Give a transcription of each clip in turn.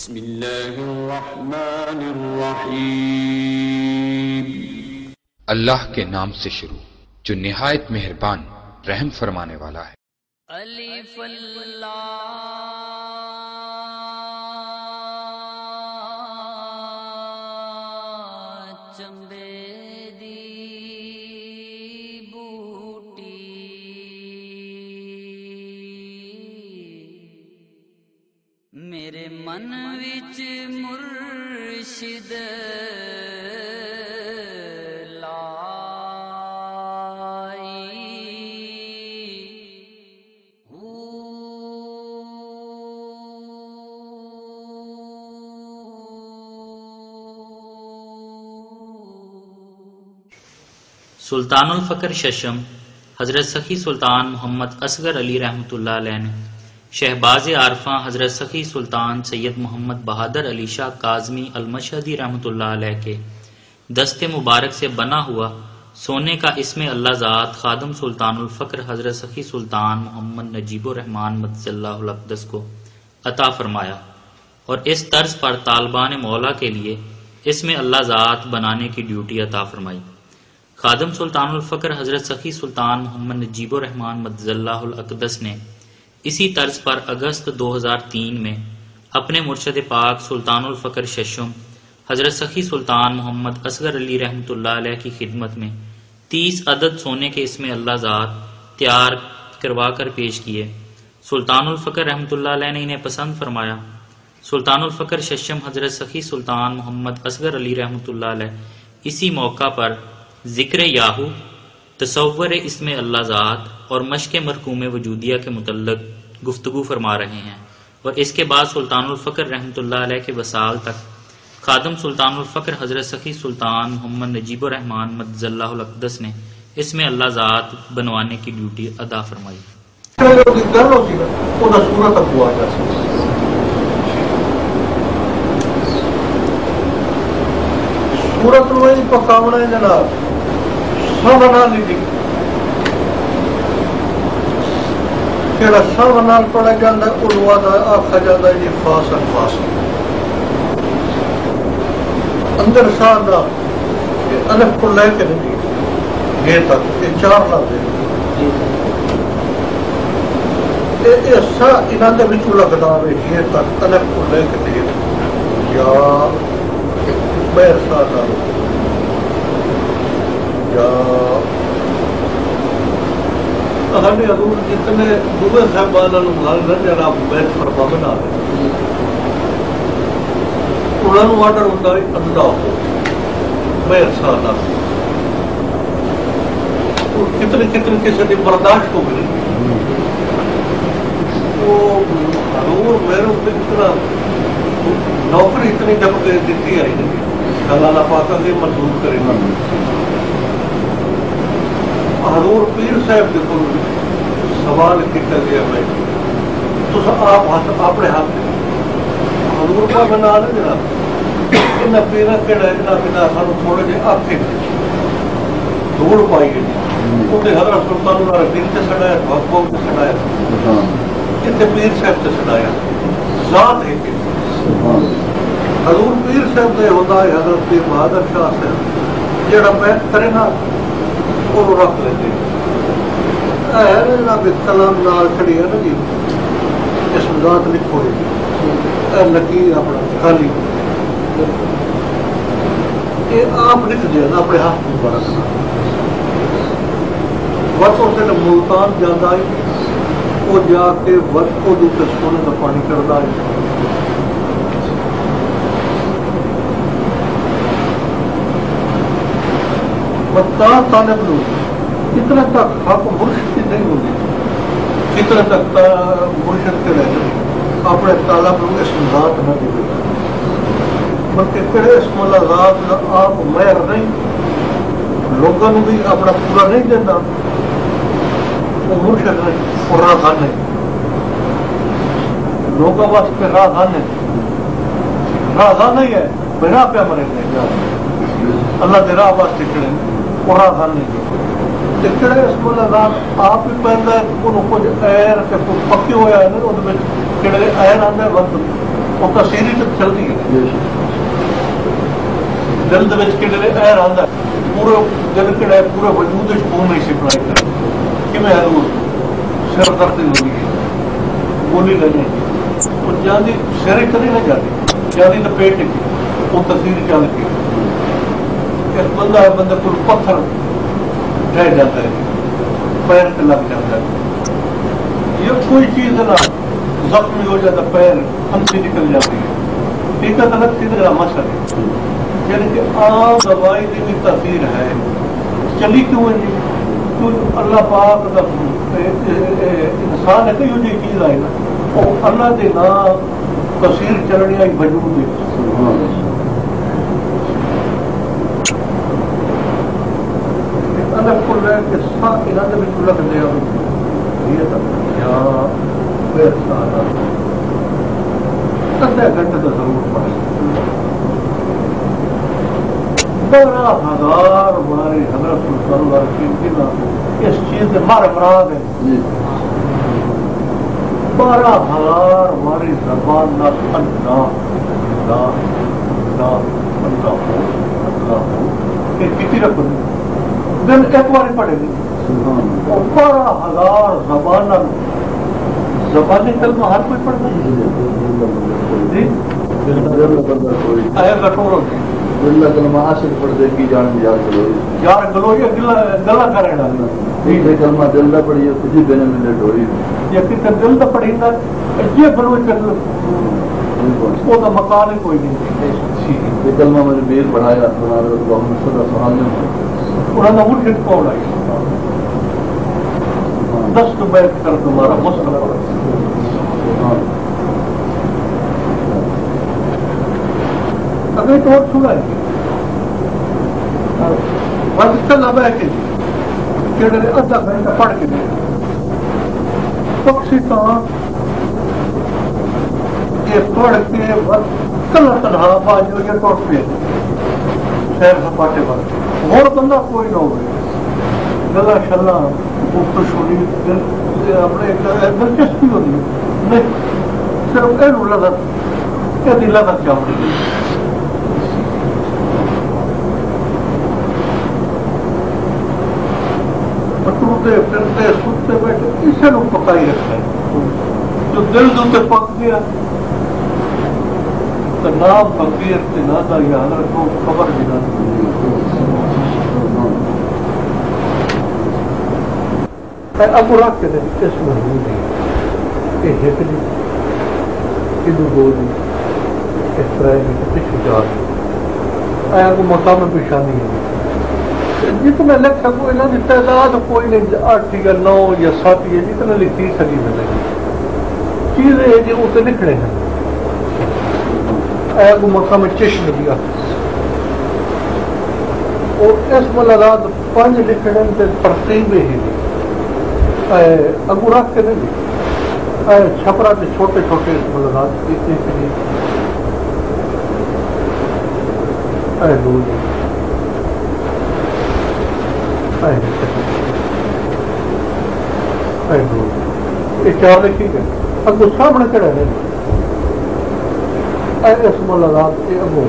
بسم اللہ الرحمن الرحیم۔ اللہ کے نام سے شروع جو نہایت مہربان رحم فرمانے والا ہے۔ الف لام چمبے دی بوٹی میرے من وچ مرشد سلطان الفقر ششم حضرت سخی سلطان محمد اصغر علی رحمۃ اللہ علیہ نے شہباز عارفاں حضرت سخی سلطان سید محمد بہادر علی شاہ کاظمی المشہدی رحمۃ اللہ علیہ کے دست مبارک سے بنا ہوا سونے کا اسم اللہ ذات خادم سلطان الفقر حضرت سخی سلطان محمد نجیب الرحمن مدث اللہ الاقدس کو عطا فرمایا اور اس طرز پر طالبان مولا کے لیے اسم اللہ ذات بنانے کی ڈیوٹی عطا فرمائی۔ خادم سلطان الفقر حضرت سخی سلطان محمد نجیب الرحمن مدث اللہ الاقدس نے اسی طرز پر اگست 2003 میں اپنے مرشد پاک سلطان الفقر ششم حضرت سخی سلطان محمد اصغر علی رحمۃ اللہ علیہ کی خدمت میں 30 عدد سونے کے اسم اللہ ذات تیار کروا کر پیش کیے۔ سلطان الفقر رحمۃ اللہ علیہ نے انہیں پسند فرمایا۔ سلطان الفقر ششم حضرت سخی سلطان محمد اصغر علی رحمۃ اللہ علیہ اسی موقع پر ذکر یاہو، تصور اسم اللہ ذات اور مشق مرحوم وجودیہ کے متعلق گفتگو فرما رہے ہیں، اور اس کے بعد سلطان الفقر رحمۃ اللہ علیہ کے وصال تک خادم سلطان الفقر حضرت سخی سلطان محمد نجیب الرحمن مدث اللہ الاقدس نے اسم اللہ ذات بنوانے کی ڈیوٹی ادا فرمائی۔ سورت میں پکاونا ہے جناب سب نال نہیں کہڑا سب نال پڑھا جاتا ہے علوا دا آکھا جاتا ہے جی فاصل فاصل اندر سا دا الف کو لے کے نہیں یہ تک یہ چار لفظ یہ سا انہاں دے وچوں لگدا ہے یہ تک الف کو لے کے نہیں یا بیر سادہ یا ہمیں حضور جتنے دوے صاحبان المغالنا جناب بیت فرما بنا رہے انہوں نے آرڈر ہوتا ہے اندھا ہو بیر سادہ کتنے کتنے کسی نے برداشت ہو گئی وہ حضور میرے اتنا نوکری اتنی جب دیتی آئی نہیں اللہ پاک سے منظور کرے گا۔ حضور پیر صاحب کے کو سوال کیا گیا میں تو آپ اپنے ہاتھ حضور کا بنا لے جناب ان پیرا کہڑا اتنا بنا سانو تھوڑے جہے آکھے دوڑ پائی گئی انہیں حضرت سلطان اللہ پیر سے سڑایا بھگو سے سڑایا اتنے پیر صاحب سے سڑایا ذات ہے کہ حضور پیر صاحب نے ہوتا ہے حضرت پیر بہادر شاہ صاحب جڑا بیت کرے نا وہ رکھ لیتے کلام نال کھڑی ہے نا جی اس ذات لکھو لکیر اپنا خالی یہ آپ لکھ دیا نا اپنے ہاتھ مبارک وقت اسے ملتان جانا ہے وہ جا کے وقت کو دوسرے سونے کا پانی کرتا ہے بتا طالب لوگ کتنے تک حق مرشد کی نہیں ہوگی کتنے تک مرشد کے رہے اپنے طالب لوگ اس ذات نہ دے بلکہ کہڑے اس مولا ذات آپ مہر نہیں لوگوں بھی اپنا پورا نہیں دینا وہ مرشد نہیں اور راہ نہیں لوگوں واسطے راہ نہیں ہے بنا پہ مرے نہیں اللہ کے راہ واسطے کھڑے پورا گھر نہیں کہڑے اس کو آپ ہی پہنتا ہے کچھ ایر کے پکی ہوا ہے نا وہ کہڑے ایر آدھے وقت وہ تسیری تو چلتی ہے دل دے ایر آتا پورے دل کہڑا ہے پورے وجود خون نہیں سی بنائی کر کیویں حضور سر درد ہوئی ہے گولی لگی وہ جاندی سر کدی نہیں جاتی جاندی تو پیٹ کی وہ تصویر چل کے ایک بندہ ہے بندے کو پتھر ڈہ جاتا ہے پیر پہ لگ جاتا ہے یہ کوئی چیز ہے نا زخمی ہو جاتا پیر انسی نکل جاتی ہے ٹھیک ہے تو سیدھا مسئلہ ہے یعنی کہ عام دوائی کی بھی تاثیر ہے چلی کیوں ہے جی کیوں اللہ پاک کا انسان ہے کہ یہ جی چیز آئے نا وہ اللہ کے نام تاثیر چلنی آئی وجود ہے اللہ کو لے کے ساتھ انہوں نے بھی لگ دیا یہ تک یہاں پھر سارا آدھا گھنٹے تو ضرور پڑے 12,000 ہماری حضرت سلطان اللہ اس چیز سے مار مراد ہے 12,000 ہماری زبان نہ اللہ کتنی رقم دن ایک بار پڑے گی 12,000 زبان زبانی کلمہ ہر کوئی پڑھتا ہے آیا کٹور ہوتی اللہ کلمہ عاشق پڑھ دے کی جان یار گلو یار گلو یہ گلا کرے نا یہ کلمہ دل دا پڑھی ہے کچھ بنے میں ڈوری یہ کہ دل دا پڑھی نا یہ گلو کر وہ تو مکان ہی کوئی نہیں یہ کلمہ میں نے بیر بڑھایا سنا رہا محمد صلی اللہ علیہ وسلم انہوں نے وہ ہٹ کون آئی 10 بیت کر تمہارا مصطفیٰ ابھی تو اور سنا ہے بس چلا بہ کے کہڑے ادھا گھنٹہ پڑھ کے پکسی کہاں یہ پڑھ کے بس کلا تنہا باجو یہ ٹوٹ پہ سیر سپاٹے پر اور بندہ کوئی نہ ہوئے گلا شلا تو چھوڑی اپنے دلچسپی ہوتی ہے نہیں صرف یہ لذت یہ لذت کیا ہوتی ہے ٹوٹتے پھرتے سوتے بیٹھے اسے لوگ پکائی رکھتے ہیں جو دل دل پک گیا تو نام فقیر سے نہ تھا یا حضرت کو خبر بھی نہ اب رکھ کے اس محبوب ہے یہ ہکلی ادو گولی اس طرح کی کسی جات آیا کو مقام پیشانی ہے جتنا لکھ سکو انہوں کی تعداد کوئی نہیں 8 یا 9 یا 7 ہے جتنا لکھی سکی میں لگی چیزیں ہیں جو اسے لکھنے ہیں آیا کو مقام چشم دیا اور اس ملالات 5 لکھنے سے ترتیب ہی اگو رکھ کے نہیں چھپرا کے چھوٹے چھوٹے ملالات اتنے کے لیے یہ 4 لکھی گئے اگو سامنے کڑے ہیں اس ملالات کے اگو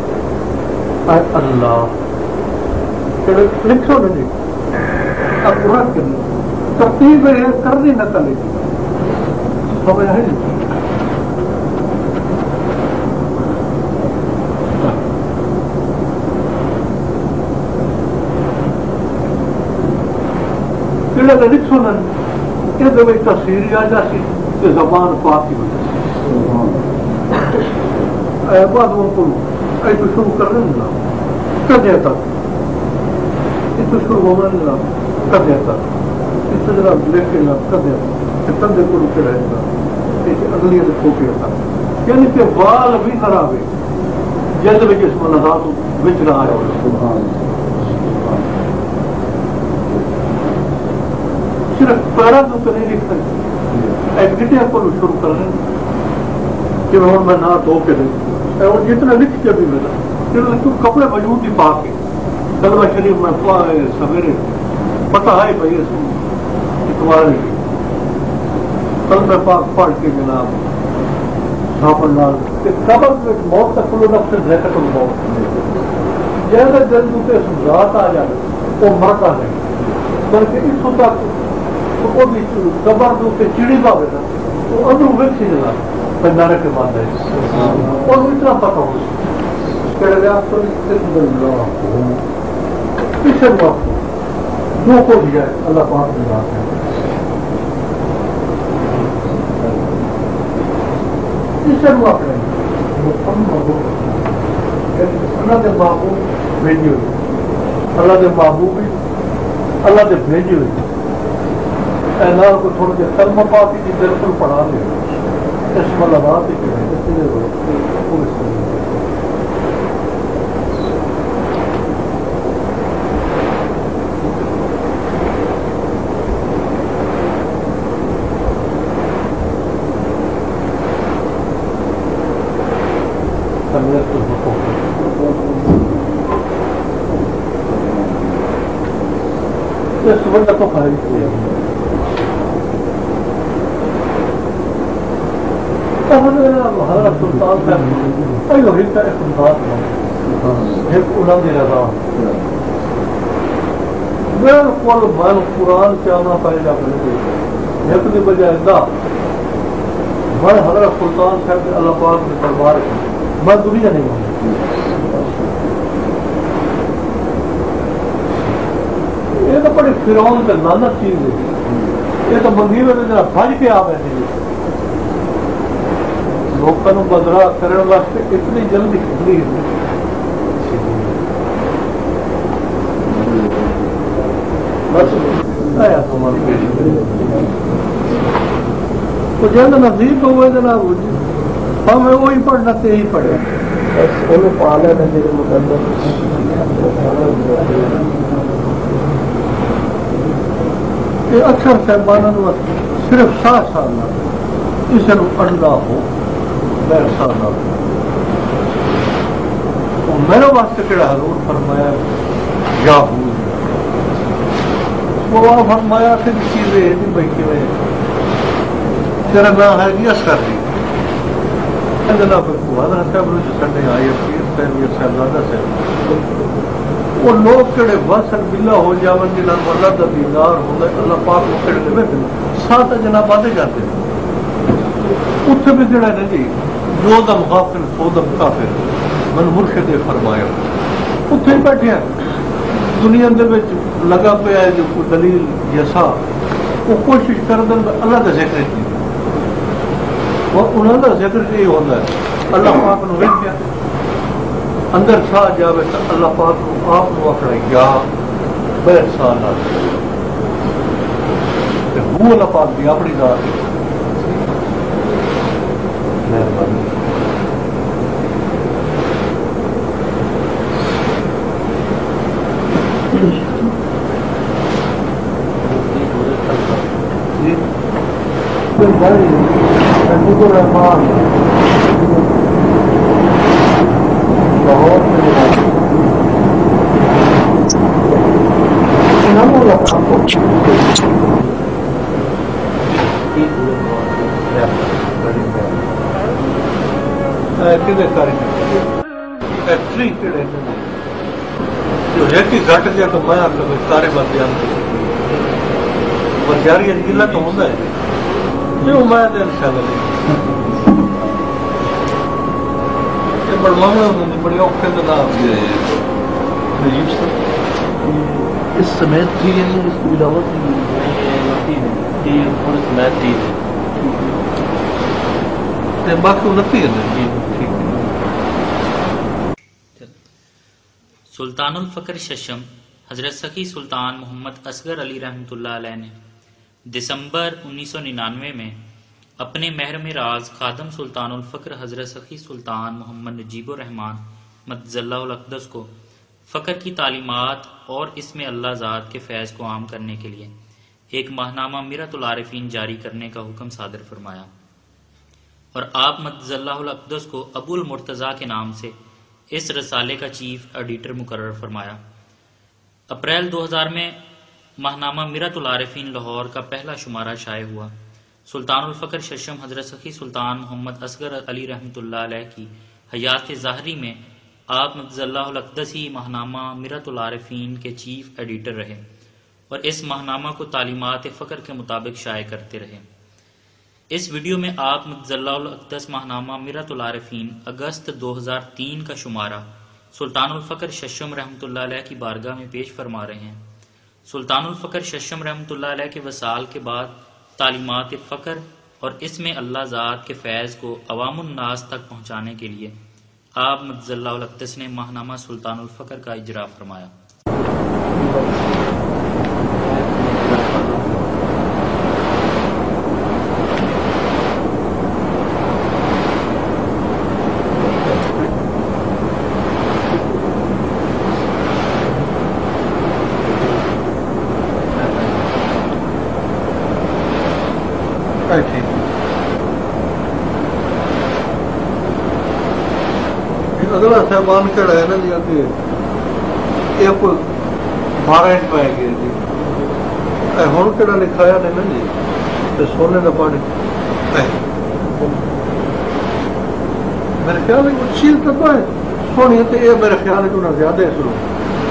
اللہ لکھو نہیں اگو رکھ کے ترتیب ہے کرنی نہ کرنی سمجھ ہے کہڑے لکھ سنن یہ تفسیر آ جاتی کہ زبان پاک کی وجہ سے بعد وہ کو تو شروع کر رہے نا کدے تک یہ تو شروع ہونا نہیں کدے تک اس طرح لکھ کے نا کدے کدے کو رکے رہے گا اگلی سے کھوپی ہوتا یعنی کہ وال بھی خراب ہے جلد میں جس ملازات بچ رہا ہے صرف پیرا تو نہیں لکھ سکتے ایکٹیویٹی کو شروع کر رہے ہیں کہ میں نہ دھو کے دیں اور جتنا لکھ کے بھی ملا کپڑے موجود ہی پا کے کلمہ شریف میں سویرے پتہ ہے بھائی تمہارے کلمہ پاک پڑھ کے جناب صاحب نال کہ قبر میں موت تک کلو نفس ذکر الموت جیسے دل دوتے ذات آ جائے وہ مرتا نہیں بلکہ اس تک وہ بھی قبر دوتے چڑی پاوے نا تو اندروں ویکھی جلا بندارے کے بعد ہے اور اتنا پتہ ہو کہ لگا تو اللہ کسے وقت جو کو دیا اللہ پاک نے بات ہے کسے وقت نہیں اللہ کے محبوب بھیجی ہوئی اللہ کے محبوب بھی اللہ کے بھیجی ہوئی اعلان کو تھوڑا جہا کلمہ پاک کی بالکل پڑھا دے اس میں لگا دے اس وجہ تو خالی کیا حضرت سلطان صاحب ایو ہلتا استمداد ایک انہوں نے رضا بالکل من قرآن چاہنا پائے جا کرے ایک دی بجائے دا من حضرت سلطان صاحب کے اللہ پاک کے دربار میں دنیا نہیں ہوں یہ تو بڑی فرعون سے لعنت چیز ہے یہ تو منگیوے میں جناب بھج کے آپ ایسے لوگوں کو بدلا کرنے واسطے اتنی جلدی کھلی ہے بس آیا تو جلد نزدیک ہوئے جناب ہمیں وہی پڑھنا تھے ہی پڑھے اکثر صاحبانوں صرف 7 سال اسے اڑنا ہو میرے واسطے کہڑا حضور فرمایا یا وہ فرمایا کہ چیزیں نہیں بیٹھی ہوئے تیرا نام ہے کہ اثر نہیں جناب حضرت صاحب نے سنڈے آئے صاحبزادہ صاحب وہ لوگ کہڑے وصل بلا ہو جاون جنہاں اللہ کا دیدار ہوتا ہے اللہ پاک کو کہڑے دے ساتھ جناب آتے جاتے اتنے بھی جڑا نہیں جی جو دم غافل سو دم کافر من مرشد فرمایا اتنے بیٹھے ہیں دنیا دے وچ لگا پیا ہے جو کوئی دلیل جیسا وہ کوشش کر دیں اللہ کا ذکر کی اور انہوں کا ذکر یہ ہوتا ہے اللہ پاک نو ویکھ گیا اندر سا جاوے تو اللہ پاک نو آپ نو آکھنا یا بے سال وہ اللہ پاک دی اپنی ذات مہربانی رحمان جو ہے کہ گھٹ گیا تو میں آپ کو سارے بات بیان اور جاری ضلع تو ہوتا ہے جو میں دن بڑا معاملہ بڑی اوکھے اس سمیت تھی اس کی علاوہ باقی انتی ہے سلطان الفقر ششم حضرت سخی سلطان محمد اصغر علی رحمۃ اللہ علیہ نے دسمبر 1999 میں اپنے محرم راز خادم سلطان الفقر حضرت سخی سلطان محمد نجیب الرحمان مدظ اللہ الاقدس کو فقر کی تعلیمات اور اس میں اللہ ذات کے فیض کو عام کرنے کے لیے ایک ماہنامہ میرۃ العارفین جاری کرنے کا حکم صادر فرمایا اور آپ مدظ اللہ الاقدس کو ابو المرتضیٰ کے نام سے اس رسالے کا چیف ایڈیٹر مقرر فرمایا۔ اپریل 2000 میں ماہنامہ میرۃ العارفین لاہور کا پہلا شمارہ شائع ہوا سلطان الفقر ششم حضرت سخی سلطان محمد اصغر علی رحمۃ اللہ علیہ کی حیات ظاہری میں آپ مقدس اللہ الاقدس ہی ماہنامہ میرۃ العارفین کے چیف ایڈیٹر رہے اور اس ماہنامہ کو تعلیمات فقر کے مطابق شائع کرتے رہے۔ اس ویڈیو میں آپ مقدس اللہ الاقدس ماہنامہ میرۃ العارفین اگست 2003 کا شمارہ سلطان الفقر ششم رحمۃ اللہ علیہ کی بارگاہ میں پیش فرما رہے ہیں۔ سلطان الفقر ششم رحمۃ اللہ علیہ کے وصال کے بعد تعلیمات فقر اور اس میں اللہ ذات کے فیض کو عوام الناس تک پہنچانے کے لیے آپ مقدس اللہ الاقدس نے ماہنامہ سلطان الفقر کا اجرا فرمایا۔ اگلا صاحبان کہڑا ہے نا جی کہ یہ کوئی 12 انچ پائے گئے جی ہوں کہڑا لکھایا نے نا جی سونے کا پانی میرے خیال ہے چیل تو پائے سونی تو یہ میرے خیال ہے انہیں زیادہ ہے شروع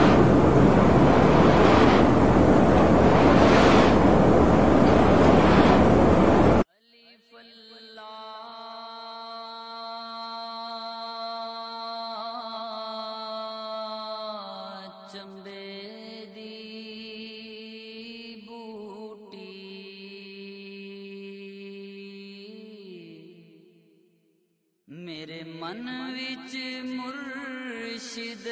چمبے دی بوٹی میرے من وچ مرشد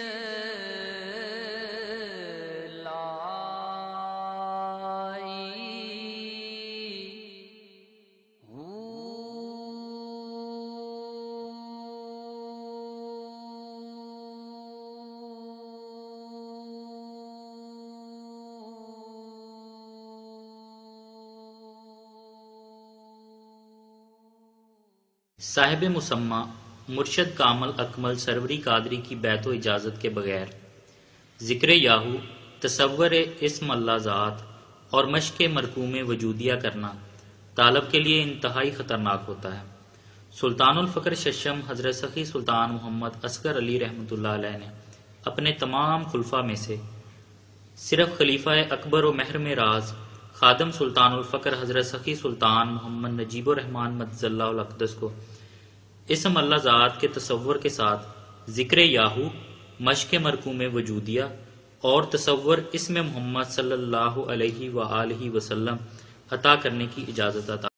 صاحب مسمى مرشد کامل اکمل سروری قادری کی بیعت و اجازت کے بغیر ذکر یاہو، تصور اسم اللہ ذات اور مشق مرکوم وجودیہ کرنا طالب کے لیے انتہائی خطرناک ہوتا ہے۔ سلطان الفقر ششم حضرت سخی سلطان محمد اصغر علی رحمۃ اللہ علیہ نے اپنے تمام خلفاء میں سے صرف خلیفہ اکبر و محرم راز خادم سلطان الفقر حضرت سخی سلطان محمد نجیب الرحمن مقدس اللہ الاقدس کو اسم اللہ ذات کے تصور کے ساتھ ذکر یاہو، مشق مرکوم وجودیہ اور تصور اسم محمد صلی اللہ علیہ وآلہ وسلم عطا کرنے کی اجازت عطا